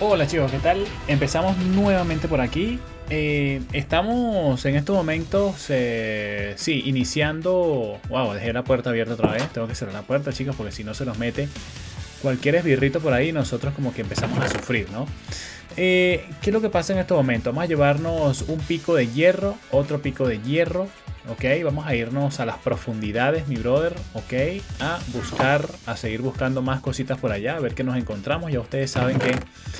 Hola chicos, ¿qué tal? Empezamos nuevamente por aquí. Estamos en estos momentos, sí, iniciando. Wow, dejé la puerta abierta otra vez. Tengo que cerrar la puerta, chicos, porque si no se nos mete cualquier esbirrito por ahí, nosotros como que empezamos a sufrir, ¿no? ¿Qué es lo que pasa en estos momentos? Vamos a llevarnos un pico de hierro, otro pico de hierro. Ok, vamos a irnos a las profundidades, mi brother. Ok, a buscar, a seguir buscando más cositas por allá, a ver qué nos encontramos. Ya ustedes saben que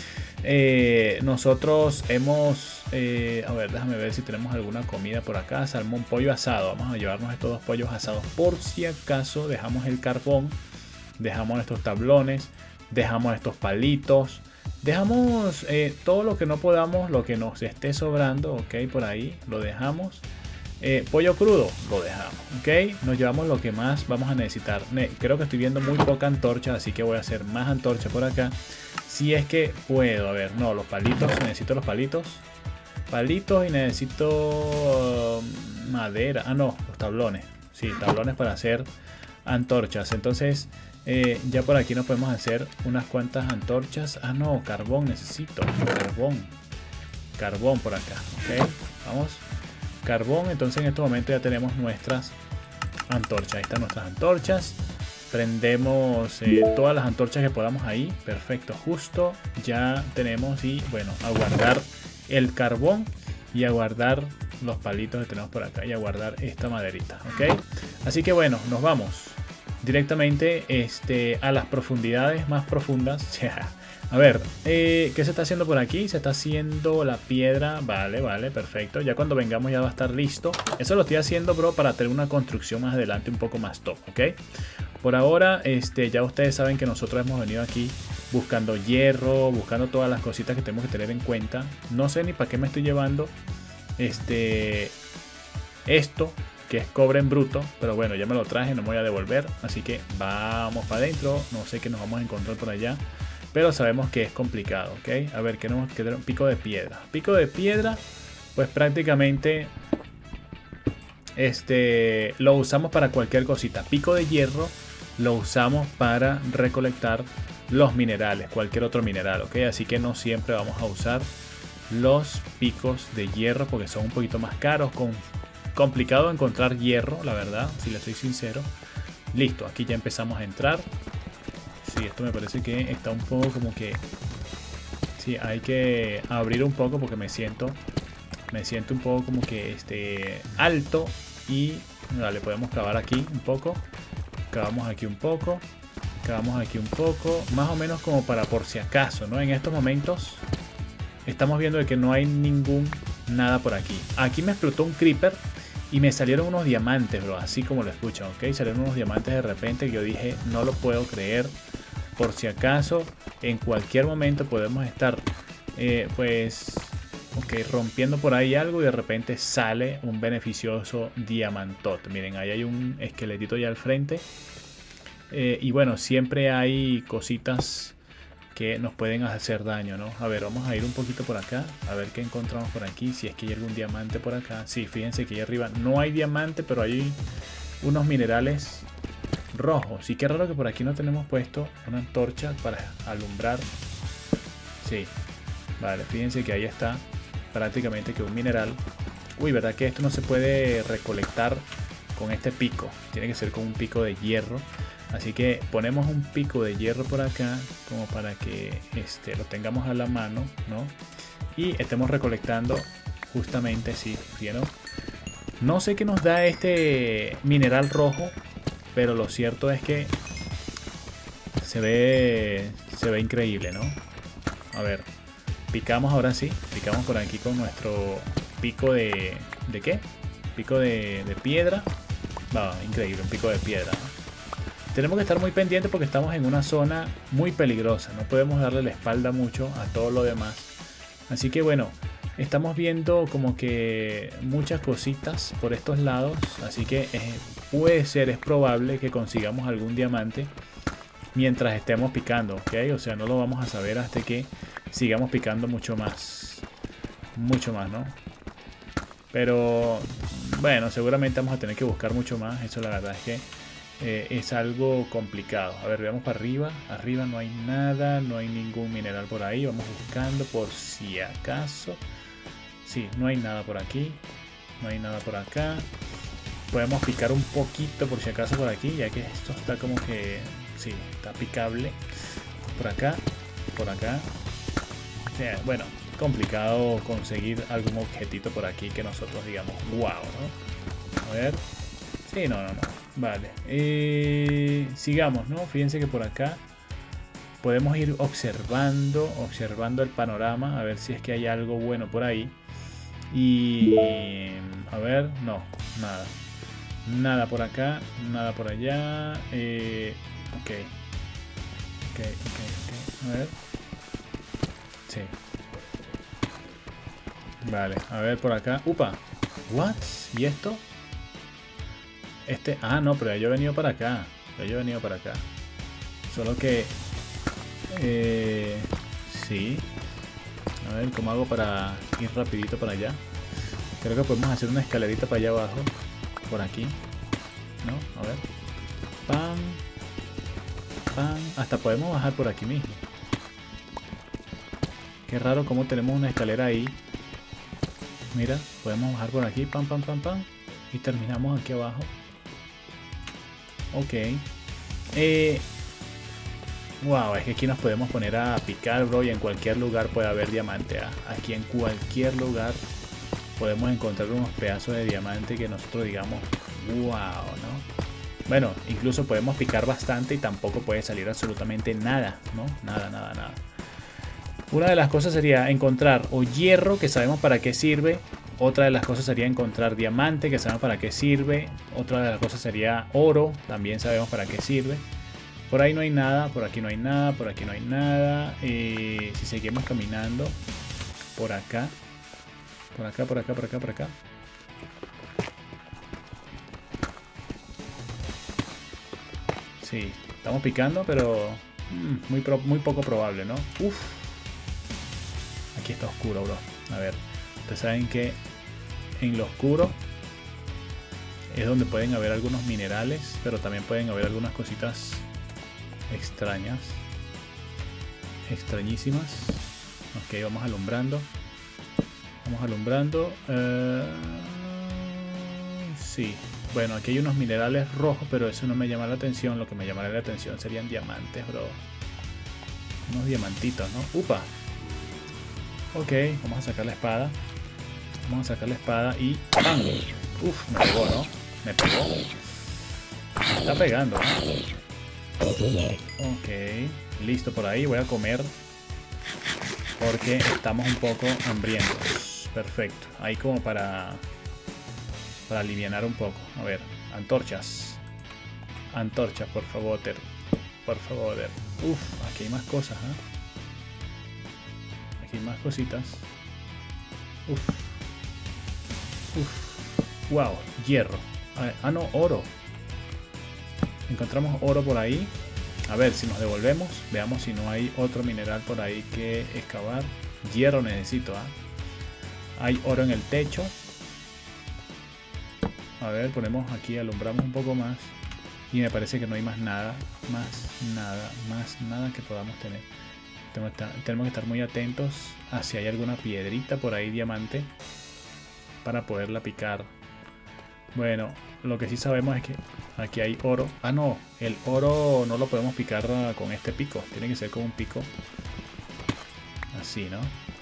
nosotros hemos, a ver, déjame ver si tenemos alguna comida por acá. Salmón, pollo asado. Vamos a llevarnos estos dos pollos asados por si acaso. Dejamos el carbón, dejamos estos tablones, dejamos estos palitos. Dejamos todo lo que no podamos, lo que nos esté sobrando, ok, por ahí lo dejamos. Pollo crudo, lo dejamos, ok. Nos llevamos lo que más vamos a necesitar. Creo que estoy viendo muy poca antorcha, así que voy a hacer más antorcha por acá. Si es que puedo, a ver, no, los palitos, necesito los palitos. Palitos y necesito madera. Ah, no, los tablones. Sí, tablones para hacer antorchas. Entonces, ya por aquí nos podemos hacer unas cuantas antorchas. Ah, no, carbón necesito. Carbón. Carbón por acá, ok. Vamos. Carbón, entonces en este momento ya tenemos nuestras antorchas. Ahí están nuestras antorchas. Prendemos todas las antorchas que podamos ahí. Perfecto, justo ya tenemos. Y bueno, a guardar el carbón y a guardar los palitos que tenemos por acá y a guardar esta maderita, ok. Así que bueno, nos vamos directamente a las profundidades más profundas. A ver, ¿qué se está haciendo por aquí? Se está haciendo la piedra. Vale, vale, perfecto. Ya cuando vengamos ya va a estar listo. Eso lo estoy haciendo, bro, para tener una construcción más adelante un poco más top, ¿ok? Por ahora, ya ustedes saben que nosotros hemos venido aquí buscando hierro, buscando todas las cositas que tenemos que tener en cuenta. No sé ni para qué me estoy llevando esto, que es cobre en bruto, pero bueno, ya me lo traje, no me voy a devolver. Así que vamos para adentro. No sé qué nos vamos a encontrar por allá, pero sabemos que es complicado, ¿ok? A ver, ¿qué nos queda? Pico de piedra. Pico de piedra, pues prácticamente lo usamos para cualquier cosita. Pico de hierro lo usamos para recolectar los minerales, cualquier otro mineral, ¿ok? Así que no siempre vamos a usar los picos de hierro porque son un poquito más caros, complicado encontrar hierro, la verdad, si le soy sincero. Listo, aquí ya empezamos a entrar. Sí, esto me parece que está un poco como que... Sí, hay que abrir un poco porque me siento un poco como que alto. Y vale, podemos cavar aquí un poco. Cavamos aquí un poco. Cavamos aquí un poco. Más o menos como para por si acaso, ¿no? En estos momentos estamos viendo de que no hay nada por aquí. Aquí me explotó un creeper y me salieron unos diamantes, bro. Así como lo escuchan, ¿ok? Salieron unos diamantes de repente que yo dije, no lo puedo creer. Por si acaso, en cualquier momento podemos estar, pues, ok, rompiendo por ahí algo y de repente sale un beneficioso diamantote. Miren, ahí hay un esqueletito ya al frente. Y bueno, siempre hay cositas que nos pueden hacer daño, ¿no? A ver, vamos a ir un poquito por acá, a ver qué encontramos por aquí, si es que hay algún diamante por acá. Sí, fíjense que ahí arriba no hay diamante, pero hay unos minerales rojos. Sí, qué raro que por aquí no tenemos puesto una antorcha para alumbrar. Sí, vale, fíjense que ahí está prácticamente que un mineral. Uy, ¿verdad que esto no se puede recolectar con este pico? Tiene que ser con un pico de hierro. Así que ponemos un pico de hierro por acá como para que lo tengamos a la mano, ¿no? Y estemos recolectando justamente, sí, ¿vieron? No sé qué nos da este mineral rojo, pero lo cierto es que se ve increíble, ¿no? A ver, picamos ahora sí, picamos por aquí con nuestro pico ¿de qué? Pico de piedra. Va, increíble, un pico de piedra, ¿no? Tenemos que estar muy pendientes porque estamos en una zona muy peligrosa. No podemos darle la espalda mucho a todo lo demás. Así que bueno, estamos viendo como que muchas cositas por estos lados. Así que puede ser, es probable que consigamos algún diamante mientras estemos picando, ¿ok? O sea, no lo vamos a saber hasta que sigamos picando mucho más. Mucho más, ¿no? Pero bueno, seguramente vamos a tener que buscar mucho más. Eso la verdad es que es algo complicado. A ver, veamos para arriba. Arriba no hay nada, no hay ningún mineral por ahí. Vamos buscando por si acaso. Sí, no hay nada por aquí. No hay nada por acá. Podemos picar un poquito por si acaso por aquí, ya que esto está como que... Sí, está picable. Por acá, por acá. O sea, bueno, complicado conseguir algún objetito por aquí que nosotros digamos, wow, ¿no? A ver. Sí, no. Vale. Sigamos, ¿no? Fíjense que por acá podemos ir observando el panorama, a ver si es que hay algo bueno por ahí. Y... a ver, no, nada. Nada por acá, nada por allá. Ok. A ver. Sí. Vale, a ver por acá. ¡Upa! ¿What? ¿Y esto? Ah, no, pero yo he venido para acá. Solo que... sí. A ver, ¿cómo hago para ir rapidito para allá? Creo que podemos hacer una escalerita para allá abajo. Por aquí. ¿No? A ver. ¡Pam! ¡Pam! Hasta podemos bajar por aquí mismo. Qué raro cómo tenemos una escalera ahí. Mira, podemos bajar por aquí. ¡Pam! Y terminamos aquí abajo. Ok. Wow, es que aquí nos podemos poner a picar, bro. Y en cualquier lugar puede haber diamante. Aquí en cualquier lugar podemos encontrar unos pedazos de diamante que nosotros digamos, wow, ¿no? Bueno, incluso podemos picar bastante y tampoco puede salir absolutamente nada, ¿no? Nada. Una de las cosas sería encontrar o hierro, que sabemos para qué sirve. Otra de las cosas sería encontrar diamante, que sabemos para qué sirve. Otra de las cosas sería oro, también sabemos para qué sirve. Por ahí no hay nada, por aquí no hay nada, por aquí no hay nada. Si seguimos caminando, por acá. Por acá. Sí, estamos picando, pero muy poco probable, ¿no? Uf. Aquí está oscuro, bro. A ver, ustedes saben que en lo oscuro es donde pueden haber algunos minerales, pero también pueden haber algunas cositas extrañas. Extrañísimas. Ok, vamos alumbrando. Sí. Bueno, aquí hay unos minerales rojos, pero eso no me llama la atención. Lo que me llamaría la atención serían diamantes, bro. Unos diamantitos, ¿no? ¡Upa! Ok, vamos a sacar la espada. Y... ¡pam! Uf, me pegó, ¿no? Me está pegando, ¿no? Ok, listo por ahí. Voy a comer porque estamos un poco hambrientos. Perfecto. Ahí como para alivianar un poco. A ver, antorchas. Antorchas, por favor. Uf, aquí hay más cosas, ¿eh? Aquí hay más cositas. Uf. Wow, hierro. No, oro. Encontramos oro por ahí. A ver si nos devolvemos. Veamos si no hay otro mineral por ahí que excavar. Hierro necesito, Hay oro en el techo. A ver, ponemos aquí, alumbramos un poco más. Y me parece que no hay más nada. Más nada que podamos tener. Tenemos que estar muy atentos a si hay alguna piedrita por ahí, diamante, para poderla picar. Bueno, lo que sí sabemos es que aquí hay oro. Ah, no, el oro no lo podemos picar con este pico. Tiene que ser con un pico así, ¿no?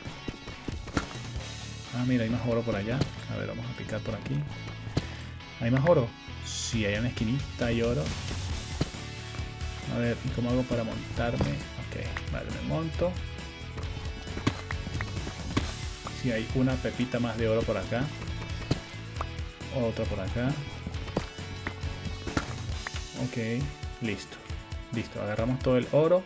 Ah, mira, hay más oro por allá. A ver, vamos a picar por aquí. ¿Hay más oro? Sí, hay una esquinita y oro. A ver, ¿y cómo hago para montarme? Ok, vale, me monto. Sí, hay una pepita más de oro por acá. Otra por acá. Ok, listo. Listo, agarramos todo el oro.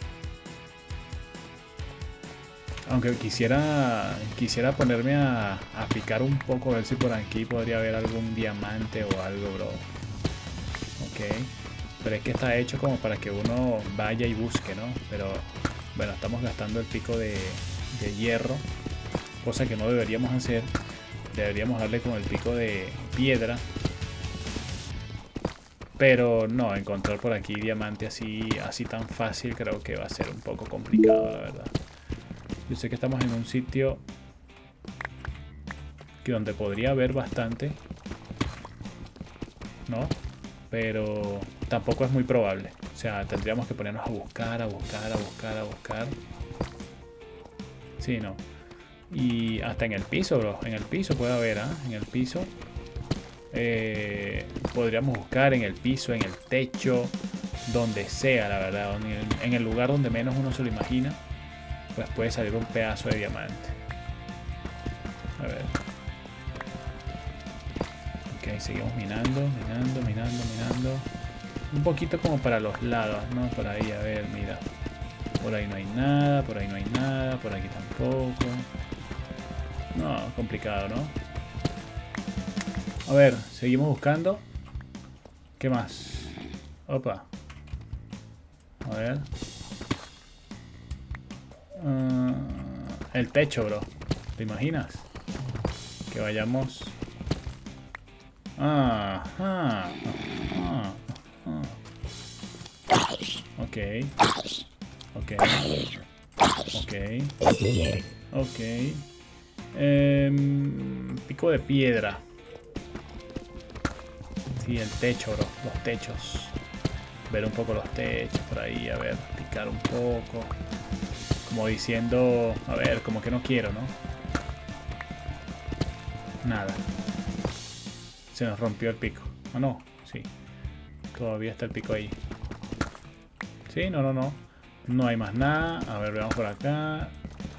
Aunque quisiera ponerme a picar un poco, a ver si por aquí podría haber algún diamante o algo, bro. Ok. Pero es que está hecho como para que uno vaya y busque, ¿no? Pero bueno, estamos gastando el pico de hierro. Cosa que no deberíamos hacer. Deberíamos darle con el pico de piedra. Pero no, encontrar por aquí diamante así tan fácil creo que va a ser un poco complicado, la verdad. Yo sé que estamos en un sitio que donde podría haber bastante, ¿no? Pero tampoco es muy probable. O sea, tendríamos que ponernos a buscar, a buscar, a buscar, a buscar. Sí, no. Y hasta en el piso, bro. En el piso puede haber, ¿ah? En el piso. Podríamos buscar en el piso, en el techo, donde sea, la verdad. En el lugar donde menos uno se lo imagina, pues puede salir un pedazo de diamante. A ver. Ok, seguimos minando, minando, minando, minando. Un poquito como para los lados, ¿no? Por ahí, a ver, mira. Por ahí no hay nada, por ahí no hay nada, por aquí tampoco. No, complicado, ¿no? A ver, seguimos buscando. ¿Qué más? Opa. A ver. El techo, bro. ¿Te imaginas? Que vayamos... Ok. Ok. Ok. Ok. Pico de piedra. Sí, el techo, bro. Los techos. Ver un poco los techos por ahí. A ver, picar un poco. Como diciendo... A ver, como que no quiero, ¿no? Nada. Se nos rompió el pico. Ah, no. Sí. Todavía está el pico ahí. Sí, no, no, no. No hay más nada. A ver, veamos por acá.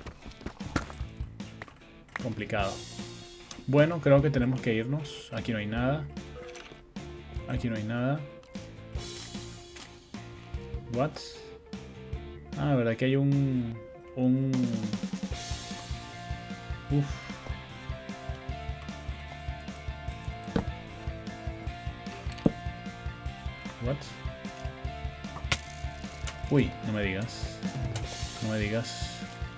Complicado. Bueno, creo que tenemos que irnos. Aquí no hay nada. Aquí no hay nada. What? Ah, verdad que hay un... Uf. What? Uy, no me digas. No me digas.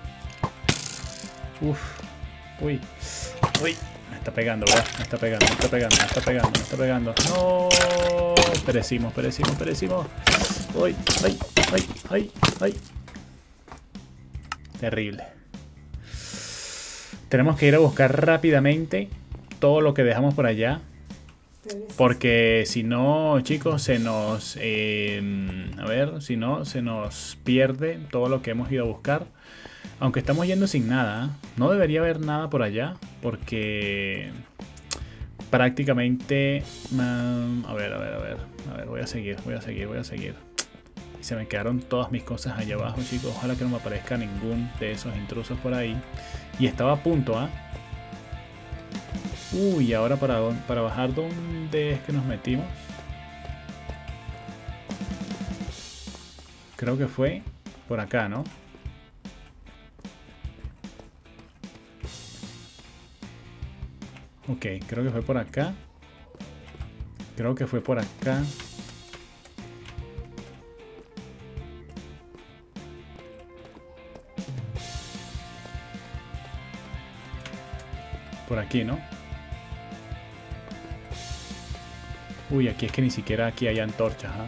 Uf. Uy. Uy. Me está pegando, ¿verdad? Me está pegando, me está pegando, me está pegando, me está pegando. No. Perecimos, perecimos, perecimos. Uy. Ay, ay, ay, ay. Terrible. Tenemos que ir a buscar rápidamente todo lo que dejamos por allá. Porque si no, chicos, se nos... a ver, si no, se nos pierde todo lo que hemos ido a buscar. Aunque estamos yendo sin nada. No debería haber nada por allá. Porque... prácticamente... a ver, a ver, a ver. A ver, voy a seguir, voy a seguir, voy a seguir. Y se me quedaron todas mis cosas allá abajo, chicos. Ojalá que no me aparezca ningún de esos intrusos por ahí. Y estaba a punto, ¿ah? Uy, ahora para bajar, ¿dónde es que nos metimos? Creo que fue por acá, ¿no? Ok, creo que fue por acá. Creo que fue por acá. Por aquí, ¿no? Uy, aquí es que ni siquiera aquí hay antorchas, ¿ah?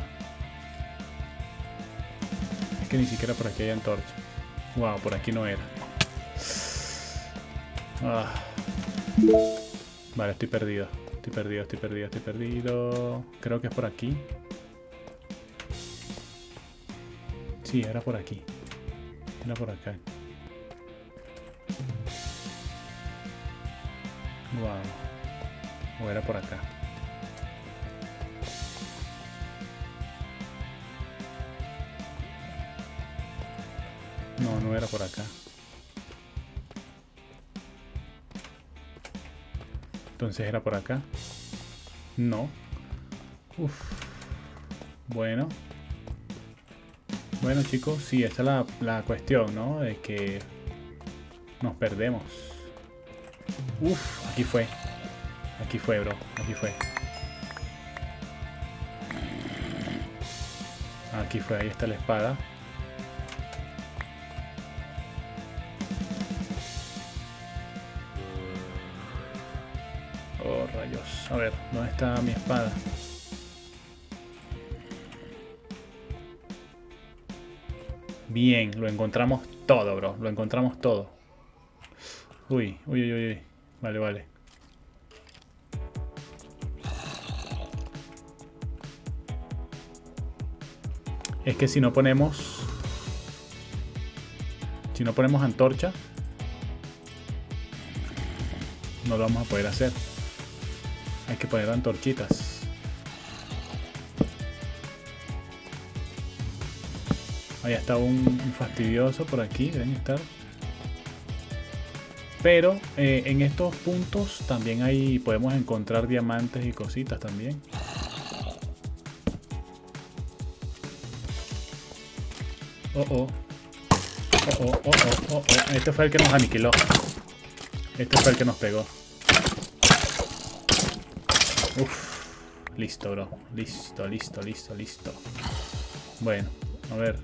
Es que ni siquiera por aquí hay antorchas. Wow, por aquí no era. Ah. Vale, estoy perdido. Estoy perdido, estoy perdido, estoy perdido. Creo que es por aquí. Sí, era por aquí. Era por acá. Wow. O era por acá. No, no era por acá. Entonces era por acá. No. Uf. Bueno. Bueno, chicos, sí, esta es la cuestión, ¿no? De que nos perdemos. Uf, aquí fue. Aquí fue, bro. Aquí fue. Aquí fue, ahí está la espada. Oh, rayos. A ver, ¿dónde está mi espada? Bien, lo encontramos todo, bro. Lo encontramos todo. Uy, uy, uy, uy. Vale, vale. Es que si no ponemos... Si no ponemos antorcha, no lo vamos a poder hacer. Hay que poner antorchitas. Ahí está un fastidioso por aquí, deben estar. Pero en estos puntos también hay, podemos encontrar diamantes y cositas también. Oh, oh. Oh, oh, oh, oh, oh. Este fue el que nos aniquiló. Este fue el que nos pegó. Uf. Listo, bro. Listo, listo, listo, listo. Bueno, a ver.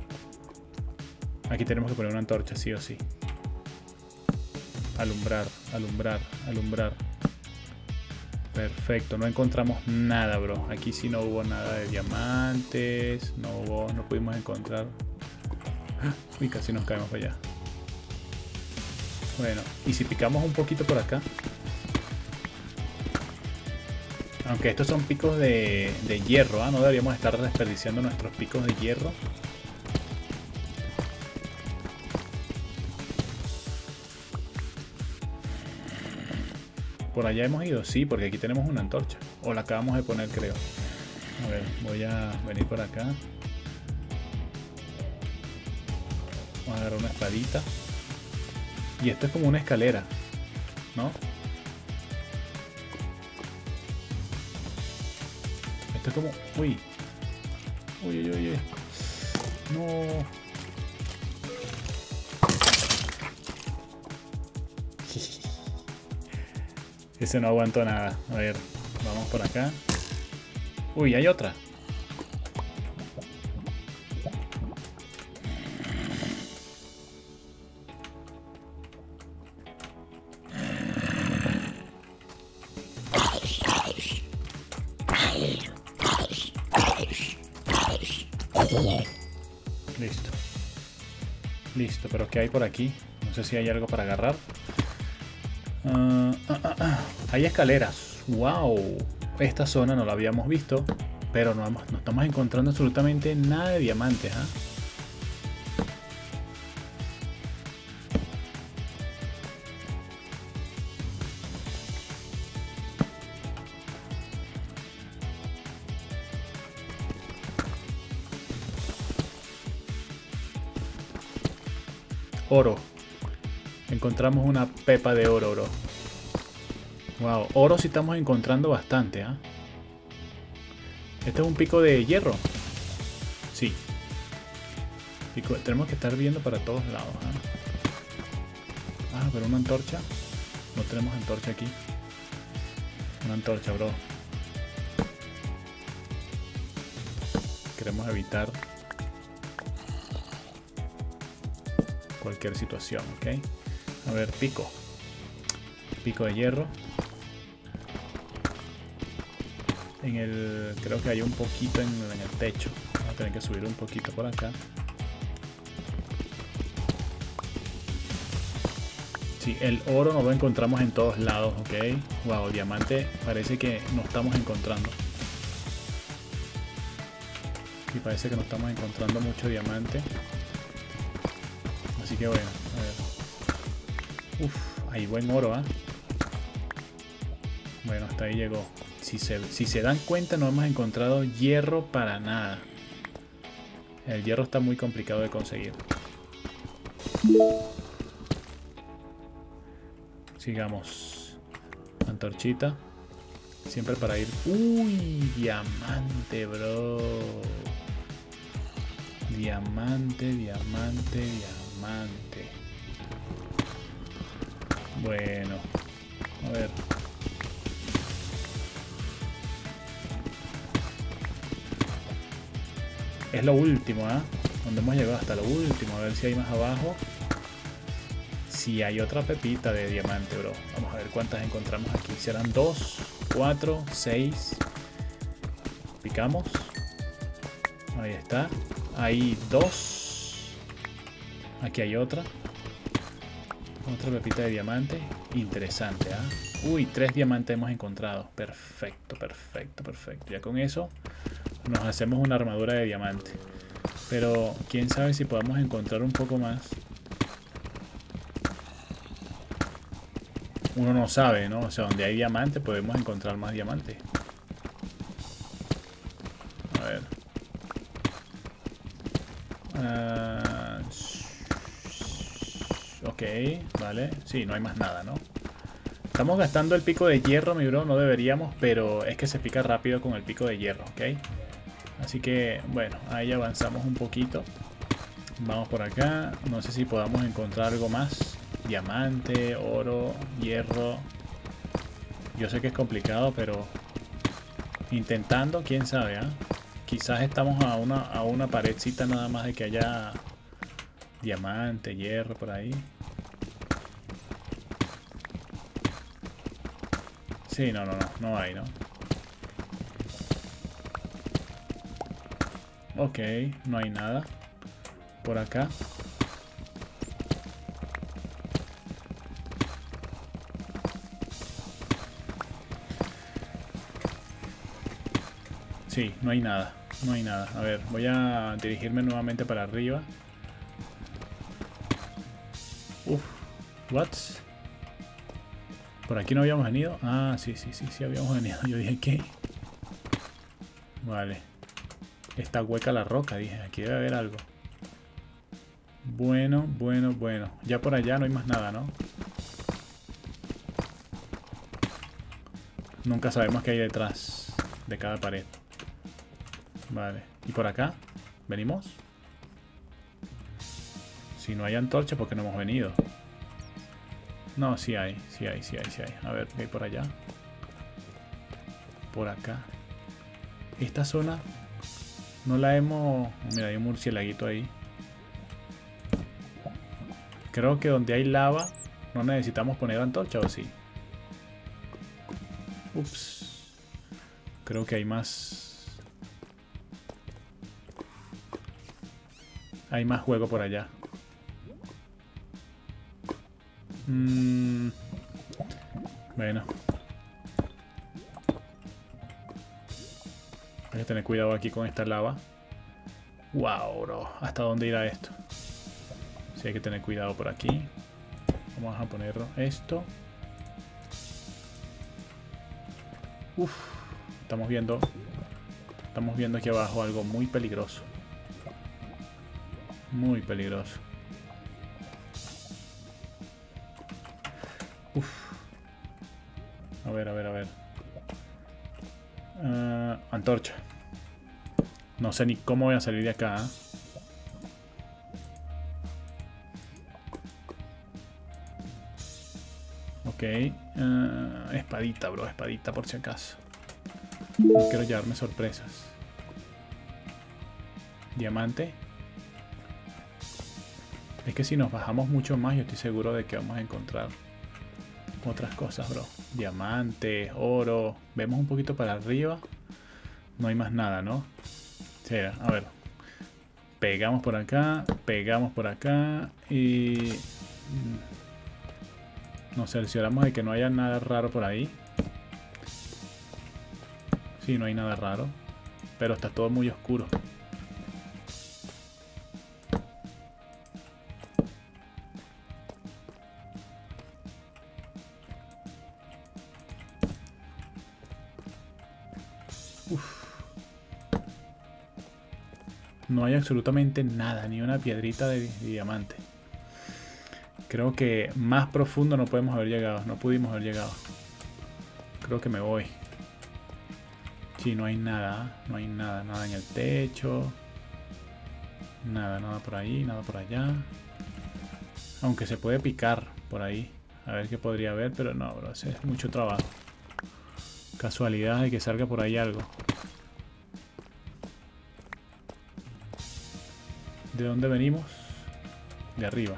Aquí tenemos que poner una antorcha, sí o sí. Alumbrar, alumbrar, alumbrar. Perfecto, no encontramos nada, bro. Aquí sí no hubo nada de diamantes. No pudimos encontrar. Uy, casi nos caemos para allá. Bueno, y si picamos un poquito por acá. Aunque estos son picos de hierro, ¿ah? No deberíamos estar desperdiciando nuestros picos de hierro. Por allá hemos ido, sí, porque aquí tenemos una antorcha. O la acabamos de poner, creo. A ver, voy a venir por acá. Vamos a agarrar una espadita. Y esto es como una escalera, ¿no? Esto es como... Uy. Uy, uy, uy, uy. No. Ese no aguantó nada. A ver, vamos por acá. Uy, hay otra. Listo. Listo, pero ¿qué hay por aquí? No sé si hay algo para agarrar. Hay escaleras. Wow. Esta zona no la habíamos visto, pero no estamos encontrando absolutamente nada de diamantes, ¿ah? Oro. Encontramos una pepa de oro, bro. Wow, oro sí estamos encontrando bastante, ¿eh? Este es un pico de hierro. Sí. Pico, tenemos que estar viendo para todos lados, ¿eh? Ah, pero una antorcha. No tenemos antorcha aquí. Una antorcha, bro. Queremos evitar cualquier situación, ¿ok? A ver, pico. Pico de hierro. Creo que hay un poquito en el techo. Vamos a tener que subir un poquito por acá. Sí, el oro no lo encontramos en todos lados, ¿ok? Wow, diamante parece que no estamos encontrando. Y parece que no estamos encontrando mucho diamante. Así que bueno, a ver. Uf, hay buen oro, ¿ah? Bueno, hasta ahí llegó. Si se dan cuenta, no hemos encontrado hierro para nada. El hierro está muy complicado de conseguir. Sigamos. Antorchita. Siempre para ir... ¡Uy! Diamante, bro. Diamante, diamante, diamante. Bueno. A ver. Es lo último, ¿eh? Donde hemos llegado hasta lo último. A ver si hay más abajo. Si hay otra pepita de diamante, bro. Vamos a ver cuántas encontramos aquí. Serán 2, 4, 6. Picamos. Ahí está. Hay 2. Aquí hay otra. Otra pepita de diamante. Interesante, ¿ah? Uy, 3 diamantes hemos encontrado. Perfecto, perfecto, perfecto. Ya con eso nos hacemos una armadura de diamante. Pero quién sabe si podamos encontrar un poco más. Uno no sabe, ¿no? O sea, donde hay diamante podemos encontrar más diamantes. A ver. Ok, vale. Sí, no hay más nada, ¿no? Estamos gastando el pico de hierro, mi bro. No deberíamos, pero es que se pica rápido con el pico de hierro, ¿ok? Así que, bueno, ahí avanzamos un poquito. Vamos por acá. No sé si podamos encontrar algo más. Diamante, oro, hierro. Yo sé que es complicado, pero intentando, quién sabe, ¿eh? Quizás estamos a una paredcita nada más de que haya diamante, hierro por ahí. Sí, no hay, ¿no? Ok, no hay nada por acá. Sí, no hay nada, no hay nada. A ver, voy a dirigirme nuevamente para arriba. Uf, what? ¿Por aquí no habíamos venido? Ah, sí habíamos venido. Yo dije, ¿qué? Vale. Está hueca la roca, dije. Aquí debe haber algo. Bueno. Ya por allá no hay más nada, ¿no? Nunca sabemos qué hay detrás de cada pared. Vale. ¿Y por acá? ¿Venimos? Si no hay antorcha, ¿por qué no hemos venido? No, sí hay. A ver, ¿qué hay por allá? Por acá. Esta zona no la hemos... Mira, hay un murciélaguito ahí. Creo que donde hay lava no necesitamos poner antorcha, ¿o sí? Ups. Creo que hay más... Hay más juego por allá. Bueno. Hay que tener cuidado aquí con esta lava. Wow, bro. ¿Hasta dónde irá esto? Sí, hay que tener cuidado por aquí. Vamos a poner esto. Uf. Estamos viendo aquí abajo algo muy peligroso. Muy peligroso. Uf. A ver. Antorcha. No sé ni cómo voy a salir de acá, ¿eh? Ok. Espadita, bro. Espadita por si acaso. No quiero llevarme sorpresas. Diamante. Es que si nos bajamos mucho más, yo estoy seguro de que vamos a encontrar otras cosas, bro. Diamante, oro. Vemos un poquito para arriba. No hay más nada, ¿no? Sí, a ver. Pegamos por acá y nos cercioramos de que no haya nada raro por ahí. Sí, no hay nada raro, pero está todo muy oscuro. Uf. No hay absolutamente nada, ni una piedrita de diamante. Creo que más profundo no podemos haber llegado, no pudimos haber llegado. Creo que me voy. Sí, no hay nada, nada en el techo. Nada por ahí, nada por allá. Aunque se puede picar por ahí. A ver qué podría haber, pero no, bro, ese es mucho trabajo. Casualidad de que salga por ahí algo. ¿De dónde venimos? De arriba.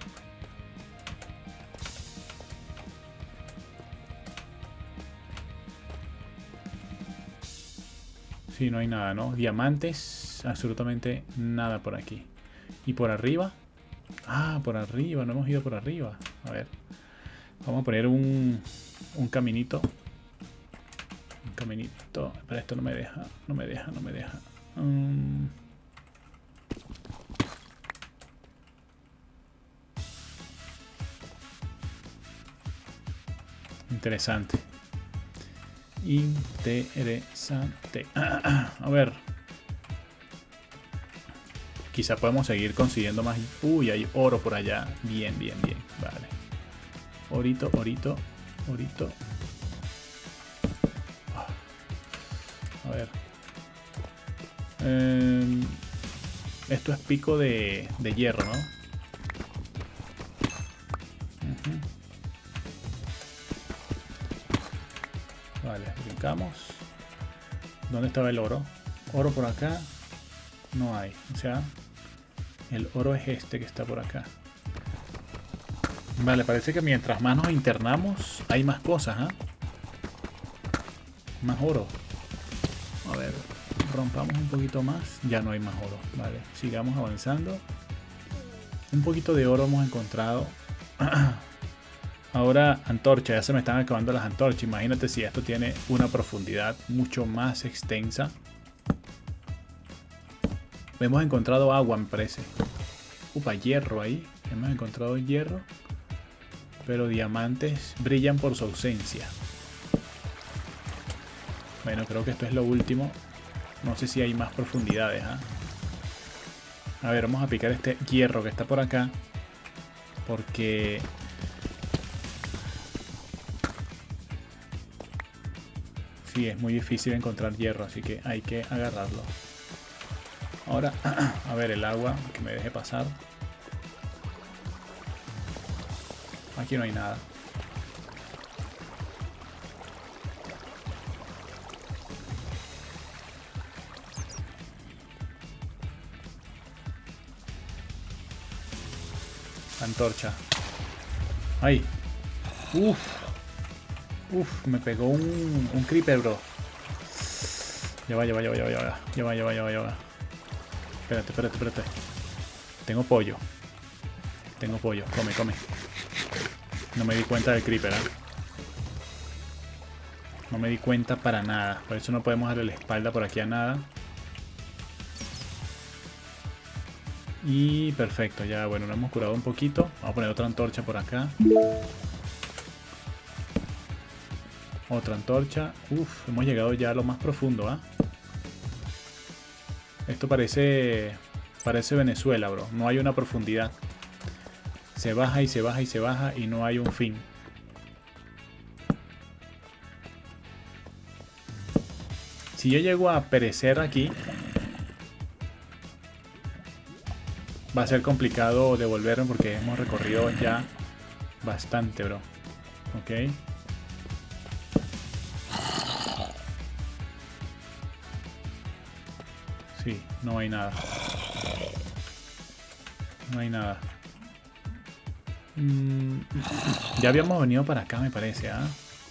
Sí, no hay nada, ¿no? Diamantes, absolutamente nada por aquí. Y por arriba, Ah, por arriba, no hemos ido por arriba. A ver. Vamos a poner un caminito. Un caminito. Pero esto no me deja. No me deja, no me deja. Interesante. Interesante. A ver. Quizá podemos seguir consiguiendo más. Uy, hay oro por allá. Bien, bien, bien. Vale. Orito, orito, orito. A ver. Esto es pico de hierro, ¿no? Vale, brincamos. ¿Dónde estaba el oro? Oro por acá. No hay. O sea, el oro es este que está por acá. Vale, parece que mientras más nos internamos, hay más cosas, ¿eh? Más oro. A ver, rompamos un poquito más. Ya no hay más oro. Vale, sigamos avanzando. Un poquito de oro hemos encontrado. Ahora, antorcha. Ya se me están acabando las antorchas. Imagínate si esto tiene una profundidad mucho más extensa. Hemos encontrado agua, me parece. Upa, hierro ahí. Hemos encontrado hierro. Pero diamantes brillan por su ausencia. Bueno, creo que esto es lo último. No sé si hay más profundidades, ¿eh? A ver, vamos a picar este hierro que está por acá. Porque... sí, es muy difícil encontrar hierro, así que hay que agarrarlo. Ahora, a ver el agua, que me deje pasar. Aquí no hay nada. Antorcha. ¡Ay! ¡Uf! ¡Uf! Me pegó un creeper, bro. Ya va, ya va, ya va, ya va, ya va. Ya va, ya va, ya va, ya va. Espérate, espérate, espérate. Tengo pollo. Tengo pollo. Come, come. No me di cuenta del creeper, ¿eh? No me di cuenta para nada. Por eso no podemos darle la espalda por aquí a nada. Y perfecto, ya bueno, lo hemos curado un poquito. Vamos a poner otra antorcha por acá. Otra antorcha. Uf, hemos llegado ya a lo más profundo, ¿ah? Esto parece Venezuela, bro. No hay una profundidad. Se baja y se baja y se baja y no hay un fin. Si yo llego a perecer aquí, va a ser complicado devolverme porque hemos recorrido ya bastante, bro. Ok. Sí, no hay nada. No hay nada. Ya habíamos venido para acá, me parece, ¿ah?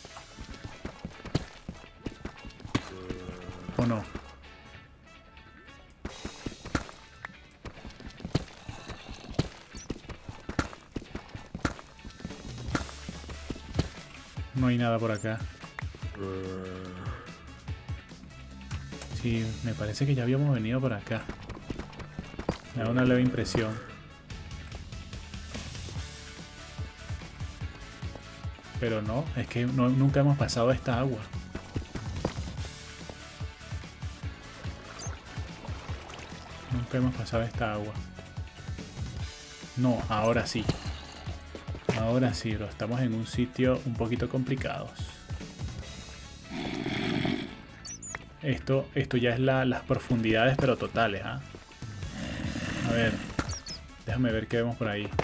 ¿O no? No hay nada por acá. Sí, me parece que ya habíamos venido por acá. Me da una leve impresión. Pero no, es que nunca hemos pasado esta agua. Nunca hemos pasado esta agua. No, ahora sí. Ahora sí, bro. Estamos en un sitio un poquito complicados. Esto ya es las profundidades, pero totales, ¿ah? A ver. Déjame ver qué vemos por ahí.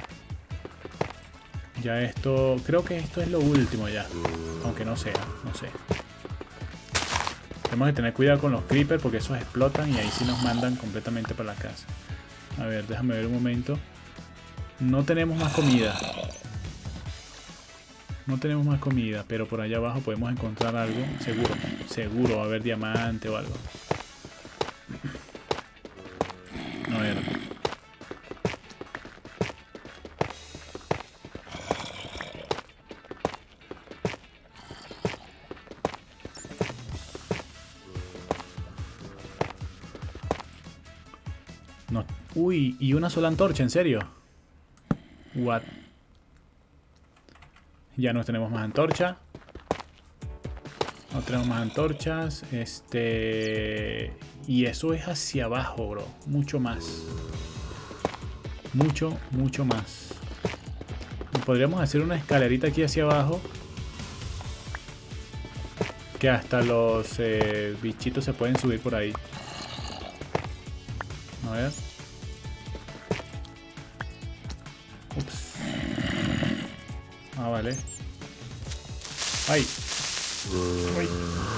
Ya esto... creo que esto es lo último ya. Aunque no sea, no sé. Tenemos que tener cuidado con los creepers porque esos explotan y ahí sí nos mandan completamente para la casa. A ver, déjame ver un momento. No tenemos más comida. No tenemos más comida, pero por allá abajo podemos encontrar algo. Seguro, seguro va a haber diamante o algo. A ver. Uy, y una sola antorcha, ¿en serio? What? Ya no tenemos más antorcha. No tenemos más antorchas. Y eso es hacia abajo, bro. Mucho más. Mucho, mucho más. Podríamos hacer una escalerita aquí hacia abajo. Que hasta los bichitos se pueden subir por ahí. A ver. Ups. Ah, vale. ¡Ay! ¡Ay!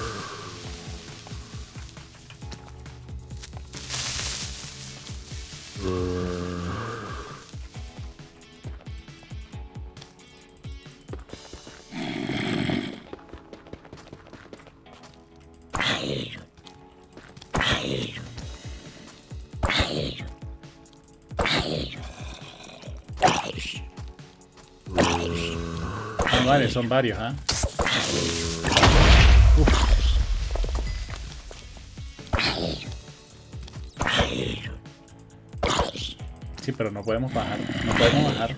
Ah, vale, son varios, ¿ah? Sí, pero no podemos bajar. No podemos bajar.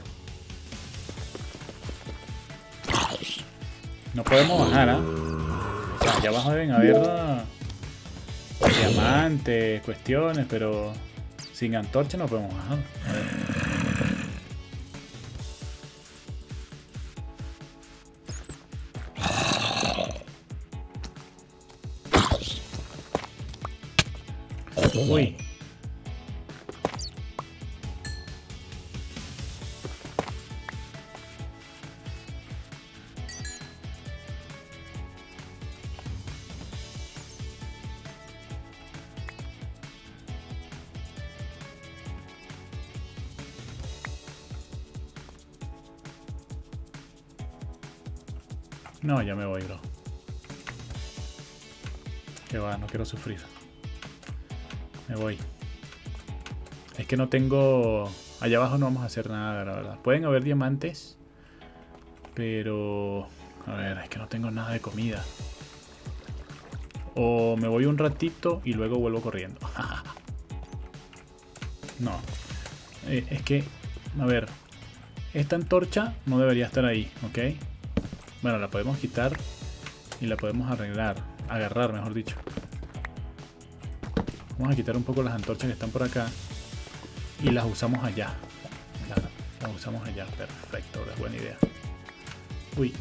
No podemos bajar, ¿ah? O sea, allá abajo deben haber diamantes, cuestiones, pero sin antorcha no podemos bajar. A ver. Uy. No, ya me voy, bro. Que va, no quiero sufrir. Me voy. Es que no tengo... Allá abajo no vamos a hacer nada, la verdad. Pueden haber diamantes. Pero... A ver, es que no tengo nada de comida. O me voy un ratito y luego vuelvo corriendo. No. Es que... A ver. Esta antorcha no debería estar ahí, ¿ok? Bueno, la podemos quitar y la podemos arreglar. Agarrar, mejor dicho. Vamos a quitar un poco las antorchas que están por acá y las usamos allá. Las usamos allá. Perfecto, es buena idea. Uy.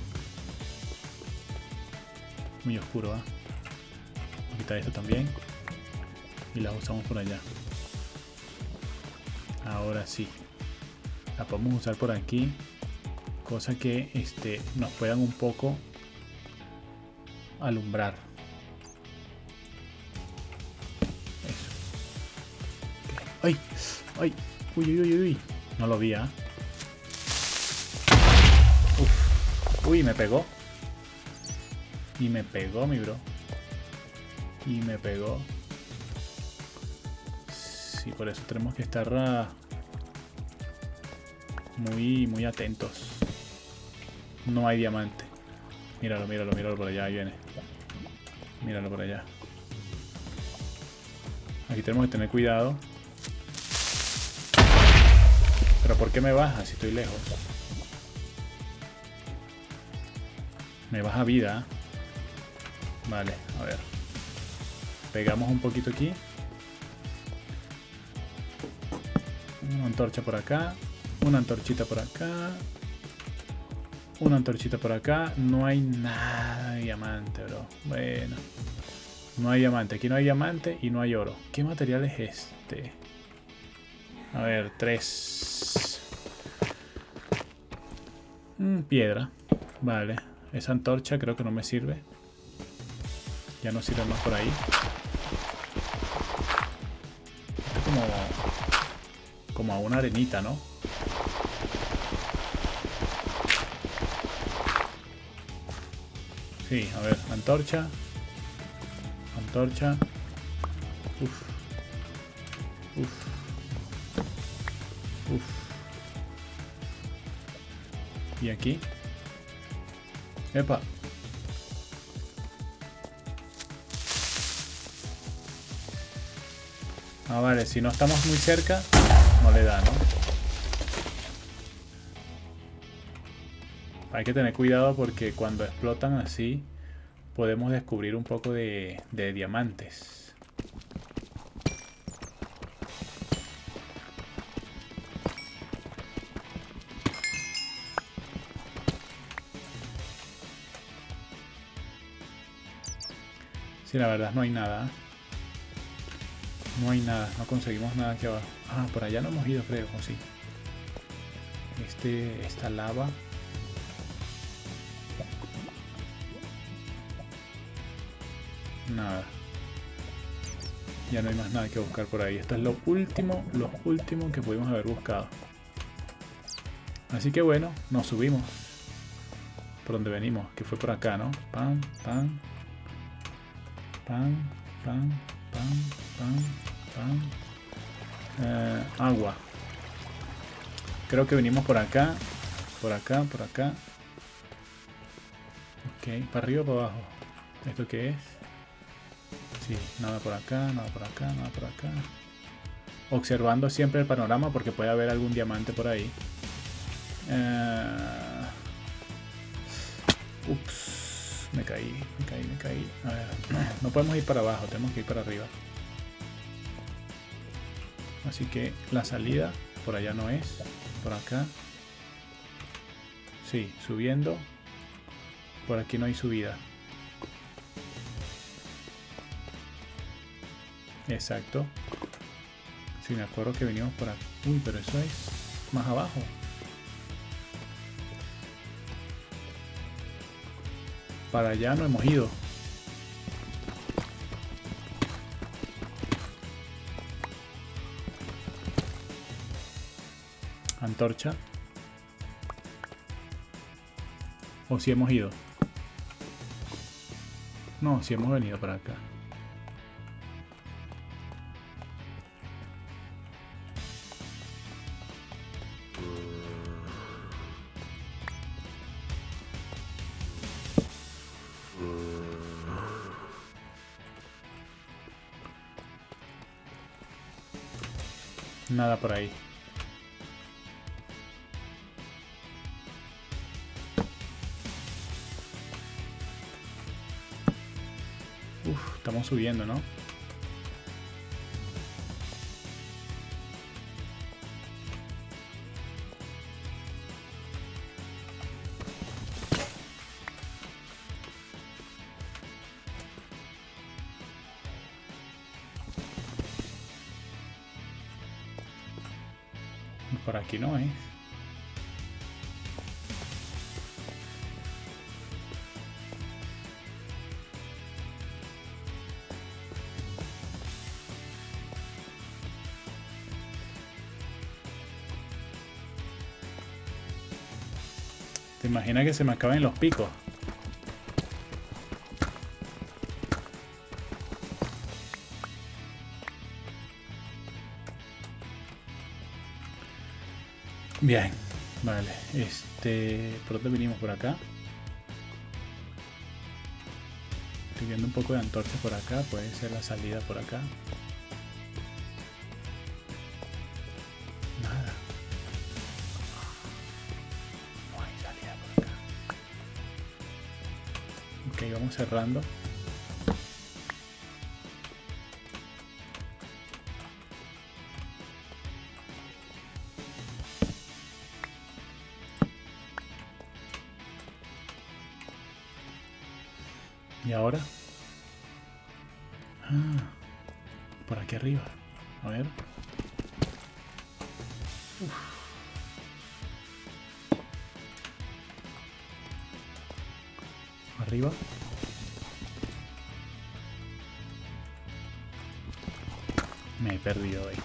Muy oscuro, ¿eh? Vamos a quitar esto también y las usamos por allá. Ahora sí. La podemos usar por aquí. Cosa que nos puedan un poco alumbrar. ¡Ay! ¡Ay! ¡Uy, uy, uy, uy! No lo vi, ¿ah? ¡Uy, me pegó! Y me pegó, mi bro. Y me pegó. Sí, por eso tenemos que estar muy, muy atentos. No hay diamante. Míralo, míralo, míralo por allá, ahí viene. Míralo por allá. Aquí tenemos que tener cuidado. ¿Pero por qué me baja si estoy lejos? Me baja vida. Vale, a ver. Pegamos un poquito aquí. Una antorcha por acá. Una antorchita por acá. Una antorchita por acá. No hay nada de diamante, bro. Bueno. No hay diamante. Aquí no hay diamante y no hay oro. ¿Qué material es este? A ver, 3. Piedra. Vale. Esa antorcha creo que no me sirve. Ya no sirve más por ahí. Es como a una arenita, ¿no? Sí, a ver, antorcha. Antorcha. Uf. Uf. Uf. Y aquí. Epa. Ah, vale, si no estamos muy cerca. no le da, ¿no? Hay que tener cuidado porque cuando explotan así podemos descubrir un poco de diamantes. Sí, la verdad no hay nada. No hay nada, no conseguimos nada aquí abajo. Ah, por allá no hemos ido, creo, o sí. Esta lava. Nada. Ya no hay más nada que buscar por ahí. Esto es lo último que pudimos haber buscado. Así que bueno, nos subimos. Por donde venimos, que fue por acá, ¿no? Pam, pam. Pam, pam, pam, pam, pam. Agua. Creo que venimos por acá. Por acá, por acá. Ok, para arriba o para abajo. ¿Esto qué es? Sí, nada por acá, nada por acá, nada por acá. Observando siempre el panorama porque puede haber algún diamante por ahí. Ups, me caí. A ver, no podemos ir para abajo, tenemos que ir para arriba. Así que la salida por allá no es, por acá. Sí, subiendo. Por aquí no hay subida. Exacto. Sí, me acuerdo que venimos por aquí. Uy, pero eso es más abajo. Para allá no hemos ido. Antorcha. ¿O si hemos ido? No, si hemos venido para acá. Nada por ahí. Uf, estamos subiendo, ¿no? Por aquí no es. ¿Te imaginas que se me acaben los picos? Bien, vale. ¿Por dónde vinimos? Por acá. Estoy viendo un poco de antorchas por acá. Puede ser la salida por acá. Nada. No hay salida por acá. Ok, vamos cerrando. ¿Y ahora? Ah, por aquí arriba. A ver. Uf. Arriba. Me he perdido ahí.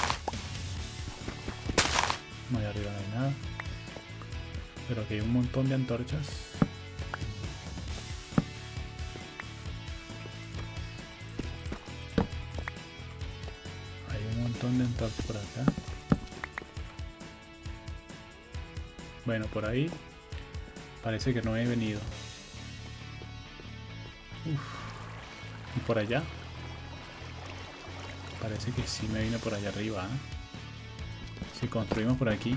No, hay arriba no hay nada. Pero aquí hay un montón de antorchas. De antorchas por acá. Bueno, por ahí parece que no he venido. Uf. Y por allá parece que sí me vine por allá arriba, ¿eh? Si construimos por aquí.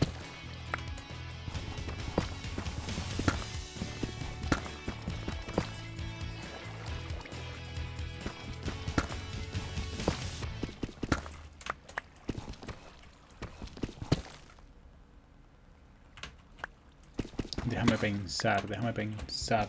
Déjame pensar, déjame pensar.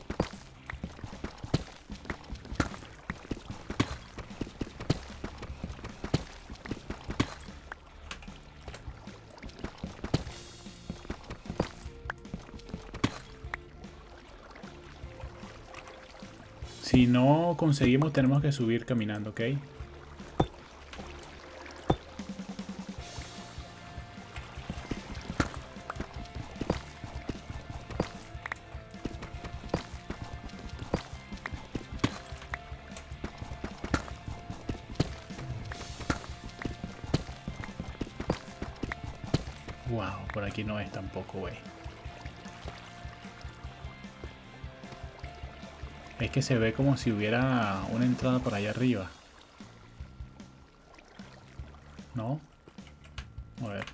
Si no conseguimos, tenemos que subir caminando, ¿ok? Wow, por aquí no es tampoco, güey. Es que se ve como si hubiera una entrada por allá arriba. ¿No? A ver.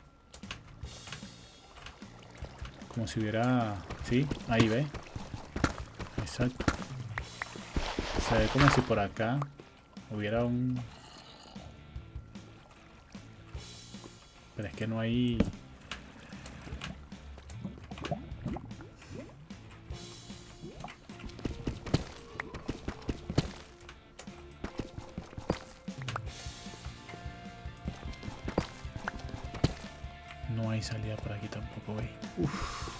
Como si hubiera... Sí, ahí ve. Exacto. Se ve como si por acá hubiera un... Pero es que no hay... No hay salida por aquí tampoco, güey. Uf.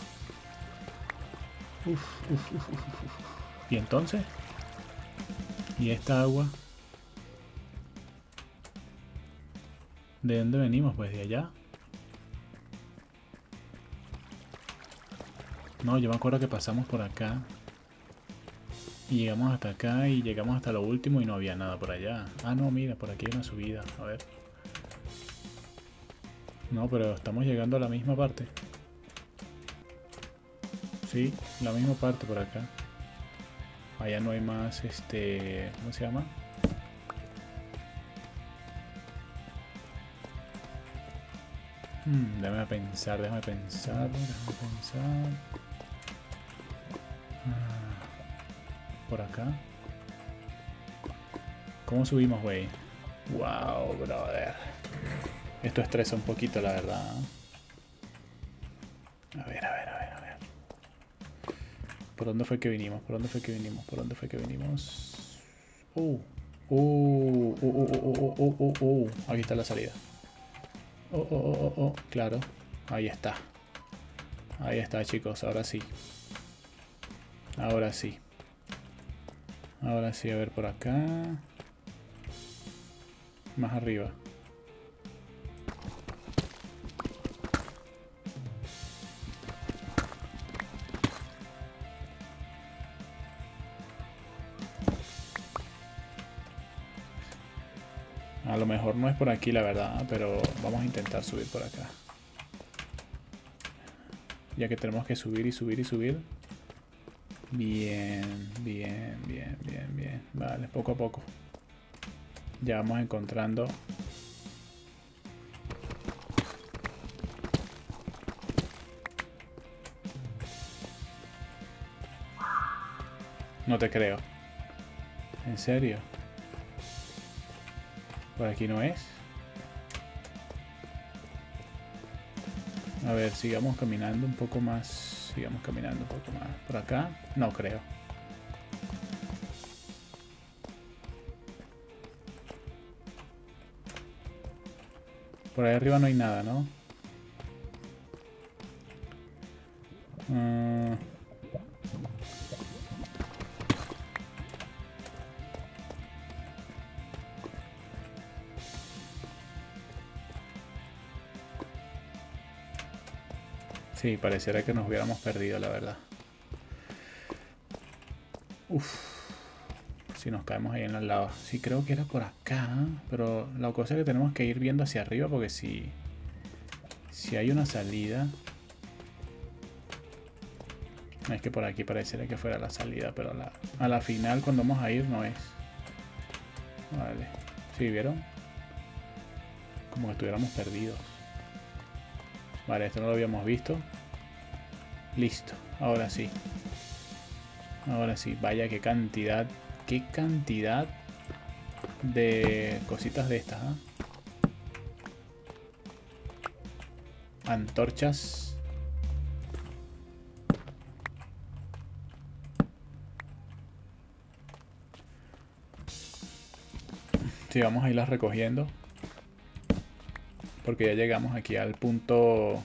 Uf, uf, uf, uf, uf. ¿Y entonces? ¿Y esta agua? ¿De dónde venimos? Pues de allá. No, yo me acuerdo que pasamos por acá. Y llegamos hasta acá y llegamos hasta lo último y no había nada por allá. Ah, no, mira, por aquí hay una subida. A ver. No, pero estamos llegando a la misma parte. Sí, la misma parte por acá. Allá no hay más, ¿cómo se llama? Déjame pensar, déjame pensar, déjame pensar. Por acá. ¿Cómo subimos, güey? Wow, brother. Esto estresa un poquito, la verdad. A ver, a ver, a ver, a ver. ¿Por dónde fue que vinimos? ¿Por dónde fue que vinimos? ¿Por dónde fue que vinimos? Aquí está la salida. Claro. Ahí está. Ahí está, chicos. Ahora sí. Ahora sí. Ahora sí, a ver por acá. Más arriba. A lo mejor no es por aquí, la verdad, pero vamos a intentar subir por acá. Ya que tenemos que subir y subir y subir. Bien, bien, bien, bien, bien. Vale, poco a poco. Ya vamos encontrando. No te creo. ¿En serio? Por aquí no es. A ver, sigamos caminando un poco más. Sigamos caminando un poco más. Por acá, no creo. Por ahí arriba no hay nada, ¿no? Sí, pareciera que nos hubiéramos perdido, la verdad. Uf. Si nos caemos ahí en la lava. Sí, creo que era por acá. Pero la cosa es que tenemos que ir viendo hacia arriba porque si hay una salida... Es que por aquí pareciera que fuera la salida, pero a la final cuando vamos a ir no es. Vale. ¿Sí vieron? Como que estuviéramos perdidos. Vale, esto no lo habíamos visto. Listo, ahora sí. Ahora sí, vaya qué cantidad de cositas de estas, ¿eh? Antorchas. Sí, vamos a irlas recogiendo. Porque ya llegamos aquí al punto...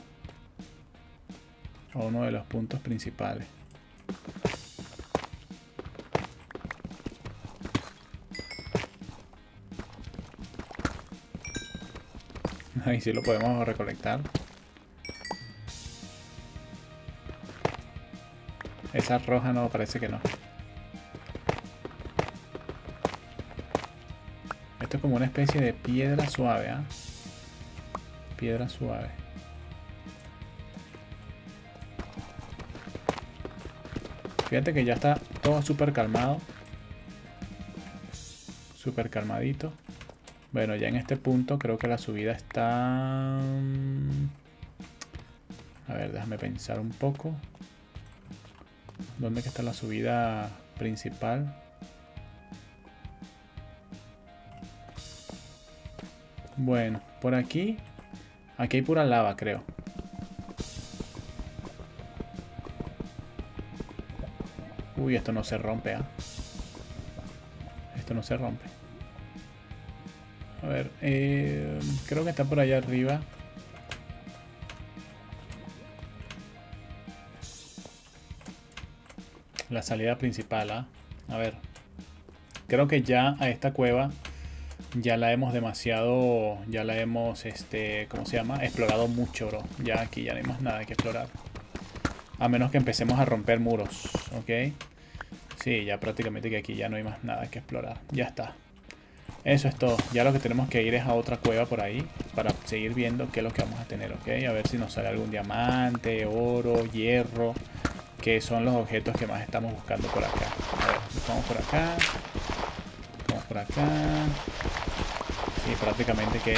a uno de los puntos principales. Ahí sí lo podemos recolectar. Esa roja no, parece que no. Esto es como una especie de piedra suave, ¿ah? Piedra suave. Fíjate que ya está todo súper calmado. Súper calmadito. Bueno, ya en este punto creo que la subida está... A ver, déjame pensar un poco. ¿Dónde que está la subida principal? Bueno, por aquí... Aquí hay pura lava, creo. Uy, esto no se rompe, ¿ah? Esto no se rompe. A ver, creo que está por allá arriba. La salida principal, ¿ah? A ver. Creo que ya a esta cueva ya la hemos demasiado... Ya la hemos, ¿cómo se llama? Explorado mucho, bro. Ya aquí ya no hay más nada que explorar. A menos que empecemos a romper muros, ¿ok? Sí, ya prácticamente que aquí ya no hay más nada que explorar. Ya está. Eso es todo. Ya lo que tenemos que ir es a otra cueva por ahí para seguir viendo qué es lo que vamos a tener, ¿ok? A ver si nos sale algún diamante, oro, hierro, que son los objetos que más estamos buscando por acá. A ver, vamos por acá. Vamos por acá. Sí, prácticamente que...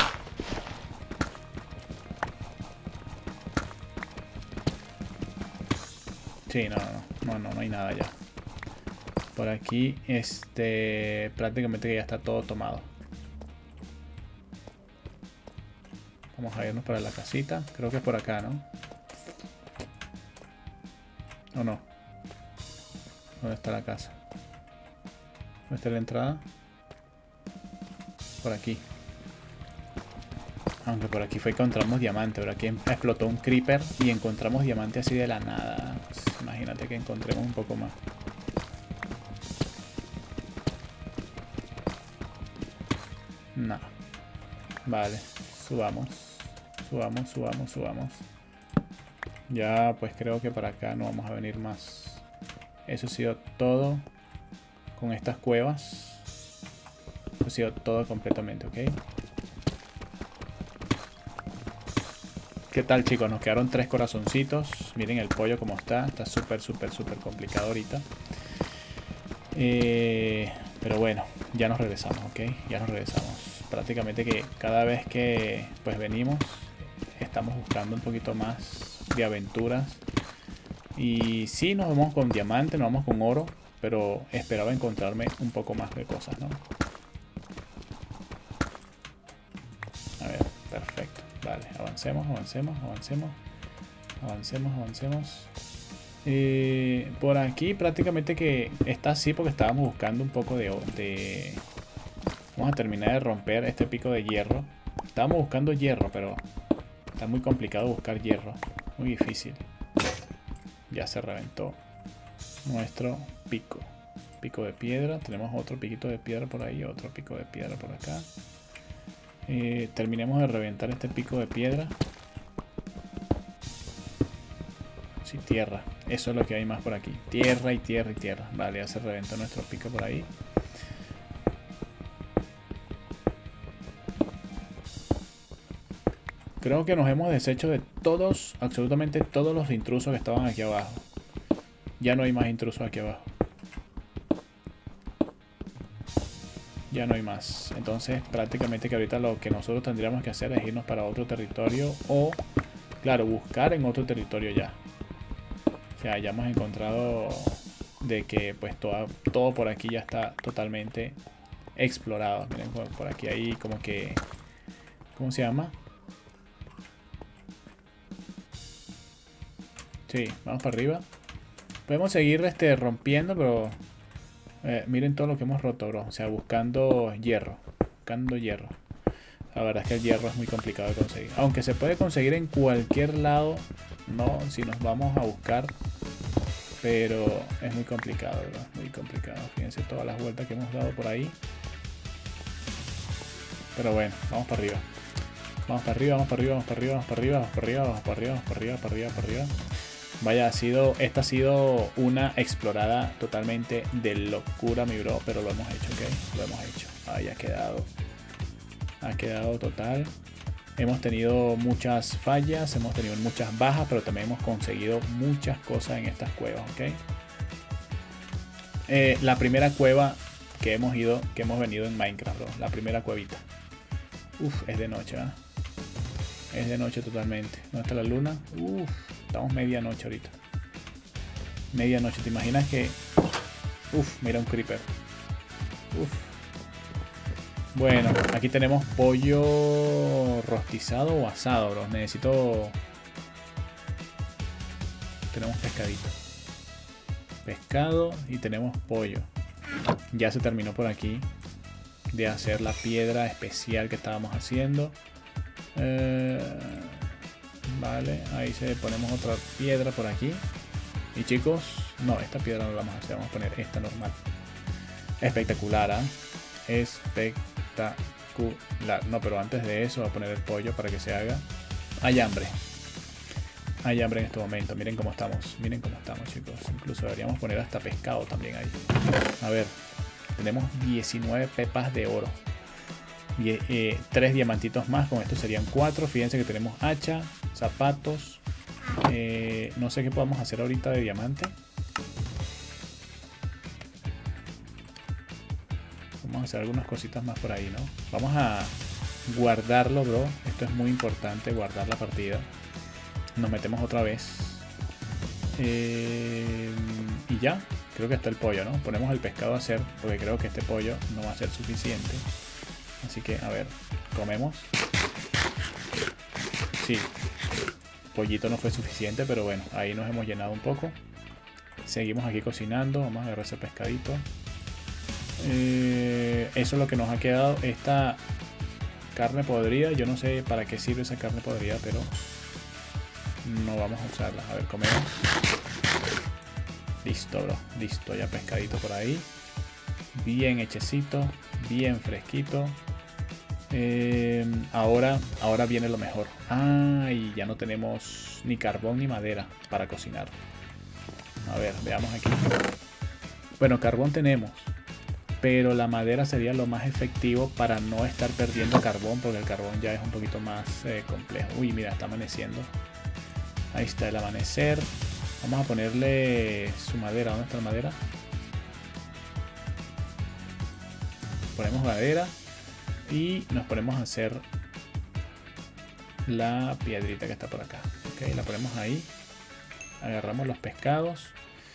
Sí, no hay nada ya. Por aquí, prácticamente que ya está todo tomado. Vamos a irnos para la casita. Creo que es por acá, ¿no? ¿O no? ¿Dónde está la casa? ¿Dónde está la entrada? Por aquí. Aunque por aquí fue que encontramos diamante. Por aquí explotó un creeper y encontramos diamante así de la nada. Pues imagínate que encontremos un poco más. No. Vale. Subamos. Subamos. Ya pues creo que para acá no vamos a venir más. Eso ha sido todo con estas cuevas. Eso ha sido todo completamente, ¿ok? ¿Qué tal, chicos? Nos quedaron 3 corazoncitos. Miren el pollo como está. Está súper complicado ahorita. Pero bueno, ya nos regresamos, ¿ok? Ya nos regresamos. Prácticamente que cada vez que pues venimos, estamos buscando un poquito más de aventuras. Y sí, nos vamos con diamante, nos vamos con oro, pero esperaba encontrarme un poco más de cosas, ¿no? A ver, perfecto. Vale, avancemos. Por aquí prácticamente que está así porque estábamos buscando un poco de... Vamos a terminar de romper este pico de hierro. Estábamos buscando hierro, pero está muy complicado buscar hierro. Muy difícil. Ya se reventó nuestro pico. Pico de piedra. Tenemos otro piquito de piedra por ahí. Otro pico de piedra por acá. Terminemos de reventar este pico de piedra. Sí, tierra. Eso es lo que hay más por aquí. Tierra y tierra y tierra. Vale, ya se reventó nuestro pico por ahí. Creo que nos hemos deshecho de todos, absolutamente todos los intrusos que estaban aquí abajo. Ya no hay más intrusos aquí abajo. Ya no hay más. Entonces prácticamente que ahorita lo que nosotros tendríamos que hacer es irnos para otro territorio o Claro, buscar en otro territorio ya. O sea, ya hemos encontrado de que pues todo por aquí ya está totalmente explorado. Miren, por aquí hay como que... ¿Cómo se llama? Sí, vamos para arriba. Podemos seguir rompiendo, pero... miren todo lo que hemos roto, bro. O sea, buscando hierro. Buscando hierro. La verdad es que el hierro es muy complicado de conseguir. Aunque se puede conseguir en cualquier lado. No, si nos vamos a buscar. Pero es muy complicado, bro. Muy complicado. Fíjense todas las vueltas que hemos dado por ahí. Pero bueno, vamos para arriba. Vamos para arriba, vamos para arriba, vamos para arriba, vamos para arriba, vamos para arriba, vamos para arriba, vamos para arriba, para arriba, para arriba. Vaya, esta ha sido una explorada totalmente de locura, mi bro, pero lo hemos hecho, ¿ok? Lo hemos hecho. Ahí ha quedado total. Hemos tenido muchas fallas, hemos tenido muchas bajas, pero también hemos conseguido muchas cosas en estas cuevas, ¿ok? La primera cueva que hemos venido en Minecraft, bro. La primera cuevita. Uf, es de noche, ¿eh? Es de noche totalmente. ¿Dónde está la luna? Uf, estamos medianoche ahorita. Medianoche, ¿te imaginas que...? Uf, mira un creeper. Uf. Bueno, aquí tenemos pollo rostizado o asado, bro. Necesito... Tenemos pescadito. Pescado y tenemos pollo. Ya se terminó por aquí de hacer la piedra especial que estábamos haciendo. Vale, ahí ponemos otra piedra por aquí. Y chicos, no, esta piedra no la vamos a hacer, vamos a poner esta normal. Espectacular, ¿eh? Espectacular. No, pero antes de eso voy a poner el pollo para que se haga. Hay hambre. Hay hambre en este momento. Miren cómo estamos. Miren cómo estamos, chicos. Incluso deberíamos poner hasta pescado también ahí. A ver. Tenemos 19 pepas de oro. 3 diamantitos más. Con esto serían 4. Fíjense que tenemos hacha, zapatos. No sé qué podemos hacer ahorita de diamante. Vamos a hacer algunas cositas más por ahí, ¿no? Vamos a guardarlo, bro. Esto es muy importante, guardar la partida. Nos metemos otra vez. Y ya. Creo que está el pollo, ¿no? Ponemos el pescado a hacer, porque creo que este pollo no va a ser suficiente. Así que, a ver, comemos. Sí, pollito no fue suficiente, pero bueno, ahí nos hemos llenado un poco. Seguimos aquí cocinando, vamos a agarrar ese pescadito. Eso es lo que nos ha quedado. Esta carne podrida, yo no sé para qué sirve esa carne podrida, pero no vamos a usarla. A ver, comemos. Listo, bro. Listo, ya pescadito por ahí. Bien hechecito. Bien fresquito. Ahora viene lo mejor. Y ya no tenemos ni carbón ni madera para cocinar. A ver, veamos aquí. Bueno, carbón tenemos. Pero la madera sería lo más efectivo para no estar perdiendo carbón. Porque el carbón ya es un poquito más complejo. Uy, mira, está amaneciendo. Ahí está el amanecer. Vamos a ponerle su madera. ¿Dónde está la madera? Ponemos madera. Y nos ponemos a hacer la piedrita que está por acá. Ok, la ponemos ahí. Agarramos los pescados.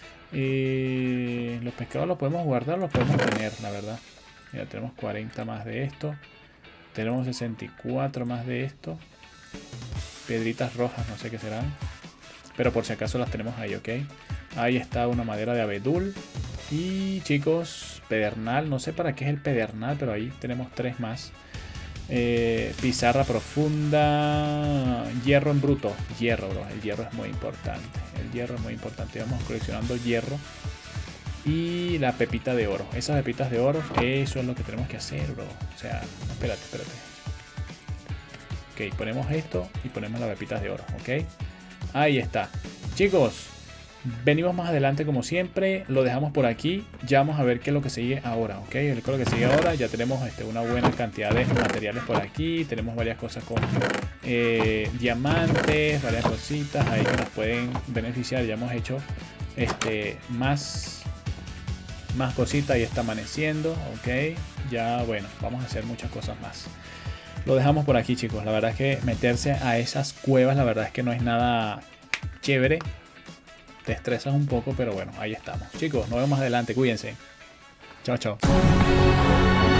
Los pescados los podemos guardar, los podemos tener, la verdad. Ya tenemos 40 más de esto. Tenemos 64 más de esto. Piedritas rojas, no sé qué serán. Pero por si acaso las tenemos ahí, ok. Ahí está una madera de abedul. Y chicos, pedernal. No sé para qué es el pedernal, pero ahí tenemos 3 más. Pizarra profunda. Hierro en bruto. Hierro, bro. El hierro es muy importante. El hierro es muy importante. Vamos coleccionando hierro. Y la pepita de oro. Esas pepitas de oro, eso es lo que tenemos que hacer, bro. O sea, espérate. Ok, ponemos esto y ponemos las pepitas de oro, ok. Ahí está. Chicos, venimos más adelante como siempre. Lo dejamos por aquí. Ya vamos a ver qué es lo que sigue ahora, ok. Lo que sigue ahora, ya tenemos una buena cantidad de materiales por aquí. Tenemos varias cosas con diamantes, varias cositas ahí que nos pueden beneficiar. Ya hemos hecho más cositas y está amaneciendo, ok. Ya bueno, vamos a hacer muchas cosas más. lo dejamos por aquí, chicos. La verdad es que meterse a esas cuevas, la verdad es que no es nada chévere. Te estresas un poco, pero bueno, ahí estamos. Chicos, nos vemos más adelante. Cuídense. Chao, chao.